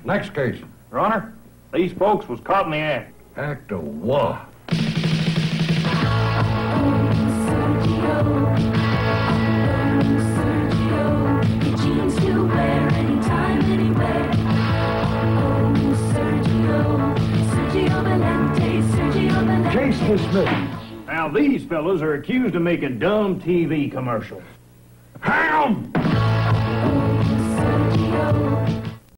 Next case. Your Honor, these folks was caught in the act. Act of what? Sergio, jeans to wear anytime, anywhere. Oh, Sergio Valente, Sergio Valente. Case dismissed. Now, these fellas are accused of making dumb TV commercials. Hang 'em! Sergio.